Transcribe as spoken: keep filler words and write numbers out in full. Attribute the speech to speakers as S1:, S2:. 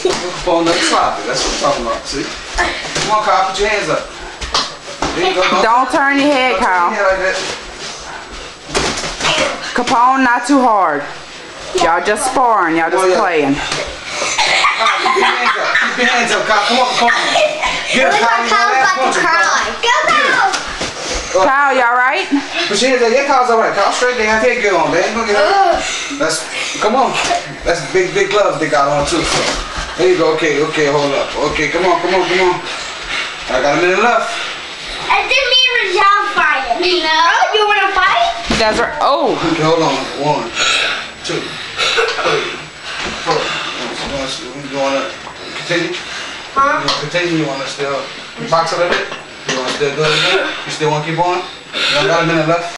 S1: Phone up sloppy. That's what I'm talking about. See? Come on, Kyle. Put your hands up. There you go. Don't,
S2: Don't turn your head,
S1: don't
S2: Kyle.
S1: turn your head like that.
S2: Capone, not too hard. Y'all just sparring. Y'all just
S1: Oh, yeah.
S2: playing.
S1: Kyle, keep your hands up. Keep your hands up, Kyle. Come on, come on. Get him, Kyle. You gonna last punch him, Kyle.
S3: Go, Kyle!
S2: Kyle, y'all right?
S1: Put your hands up. Yeah, Kyle's alright. Kyle straight. They have to get on. They ain't gonna get hurt. That's, come on. That's big, big gloves they got on too. So. There you go. Okay, okay, hold up. Okay, come on, come on, come on. I got a minute left.
S3: I didn't mean Rajal fighting. No. Oh, you wanna fight?
S2: That's right. Oh.
S1: Okay, hold on. One, two, three, four. You wanna continue?
S3: Huh?
S1: You wanna continue? You wanna still box a little bit? You wanna still do it again? You still wanna keep on? You don't got a minute left?